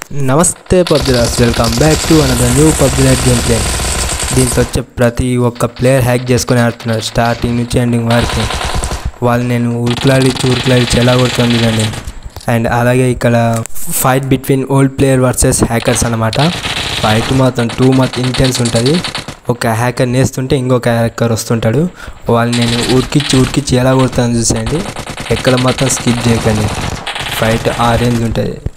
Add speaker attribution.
Speaker 1: నమస్తే పబ్జిలర్స్, welcome back to another new పబ్జిలర్ గేమ్ ప్లే. దీంతో వచ్చే ప్రతి ఒక్క ప్లేయర్ హ్యాక్ చేసుకొని ఆడుతున్నారు స్టార్టింగ్ నుంచి ఎండింగ్ వరకు. వాళ్ళు నేను ఉరుకులాడిచ్చి ఎలా కొడుతుంది అండి. అండ్ అలాగే ఇక్కడ fight between old player versus hackers అనమాట. ఫైట్ మాత్రం టూ మచ్ ఇంటెన్స్ ఉంటుంది. ఒక హ్యాకర్ నేస్తుంటే ఇంకొక హ్యాకర్ వస్తుంటాడు. వాళ్ళు నేను ఉరికిచ్చి ఎలా కొడుతుందని చూసేయండి. ఎక్కడ మాత్రం స్కిప్ చేయకండి. ఫైట్ ఆ రేంజ్ ఉంటుంది.